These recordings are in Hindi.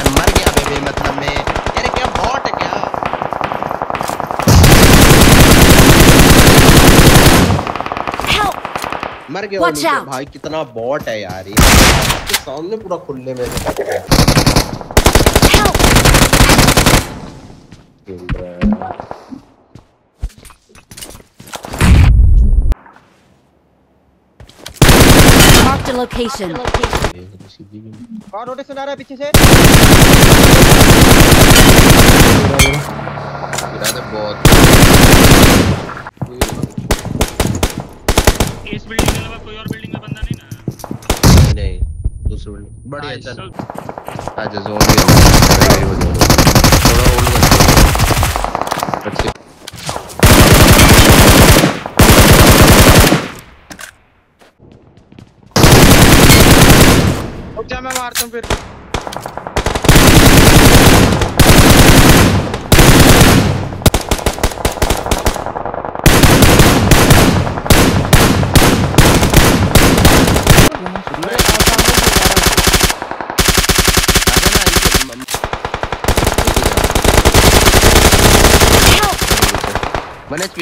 मर गया बेबी मतलब में यार क्या बॉट है क्या मर गया वो नीचे भाई कितना बॉट है यार ये आपके सामने पूरा खुले में खेल रहा है Mark the location. और रोटेशन आ रहा है पीछे से बहुत इस बिल्डिंग के अलावा कोई और बिल्डिंग में बंदा नहीं ना नहीं दूसरी बिल्डिंग बड़ी है चल आजा जोन भी वो जोन थोड़ा होल्ड कर अच्छे रुक जा मैं मारता हूं फिर मैंने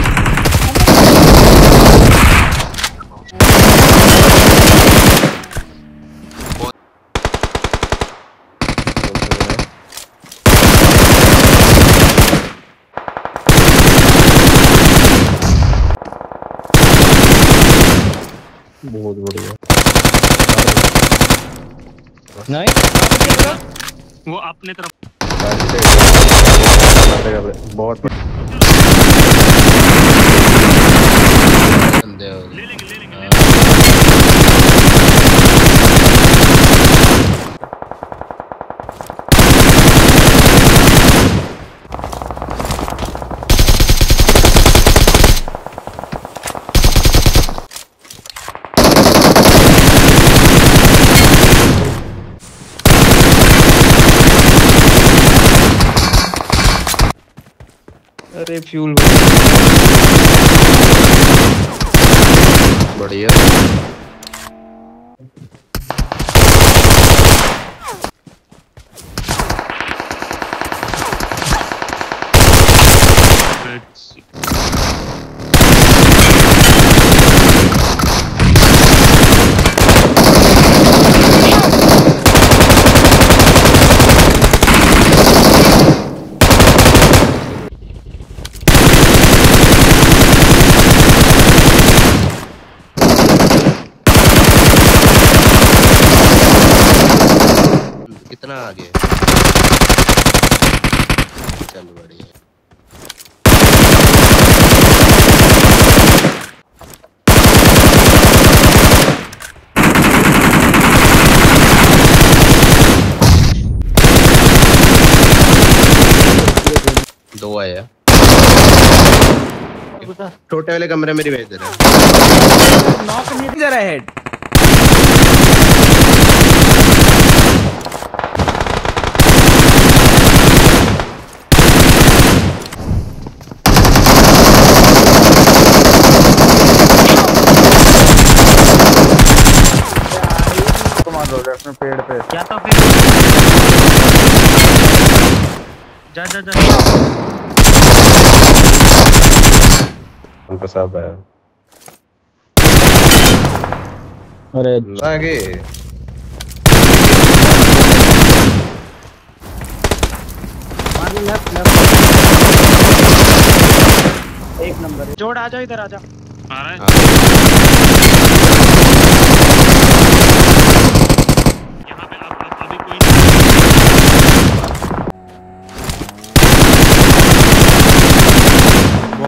बहुत बढ़िया नहीं वो अपने तरफ बहुत ले लेंगे अरे फ्यूल बढ़िया कितना आगे चल बढ़िया दो आया छोटे वाले कमरे में रिवाइव दे रहा है नॉक नहीं दे रहा है हेड अपने पेड़ पे क्या तो फिर जा उनका सब है अरे आगे एक नंबर जोड़ आ जाओ इधर आ जा आ रहा है